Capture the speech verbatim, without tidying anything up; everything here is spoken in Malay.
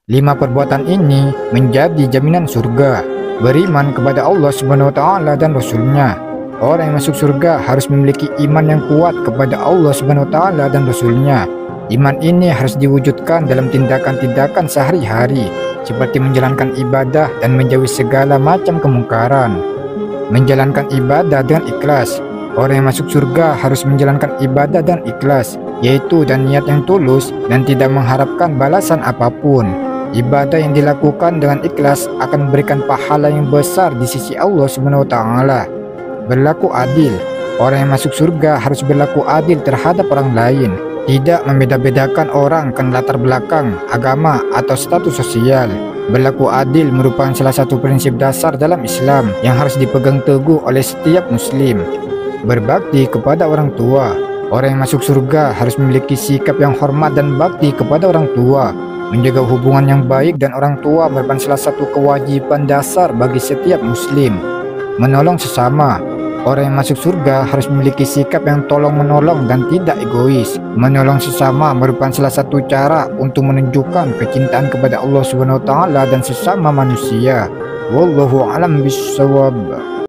Lima perbuatan ini menjadi jaminan surga. Beriman kepada Allah Subhanahu wa taala dan Rasul-Nya. Orang yang masuk surga harus memiliki iman yang kuat kepada Allah Subhanahu wa taala dan Rasul-Nya. Iman ini harus diwujudkan dalam tindakan-tindakan sehari-hari, seperti menjalankan ibadah dan menjauhi segala macam kemungkaran. Menjalankan ibadah dengan ikhlas. Orang yang masuk surga harus menjalankan ibadah dan ikhlas, yaitu dan niat yang tulus dan tidak mengharapkan balasan apapun. Ibadah yang dilakukan dengan ikhlas akan memberikan pahala yang besar di sisi Allah Subhanahu wa taala. Berlaku adil. Orang yang masuk surga harus berlaku adil terhadap orang lain, tidak membeda-bedakan orang karena latar belakang, agama, atau status sosial. Berlaku adil merupakan salah satu prinsip dasar dalam Islam yang harus dipegang teguh oleh setiap muslim. Berbakti kepada orang tua. Orang yang masuk surga harus memiliki sikap yang hormat dan bakti kepada orang tua. Menjaga hubungan yang baik dan orang tua merupakan salah satu kewajiban dasar bagi setiap muslim. Menolong sesama. Orang yang masuk surga harus memiliki sikap yang tolong-menolong dan tidak egois. Menolong sesama merupakan salah satu cara untuk menunjukkan kecintaan kepada Allah Subhanahu wa taala dan sesama manusia. Wallahu a'lam bishawab.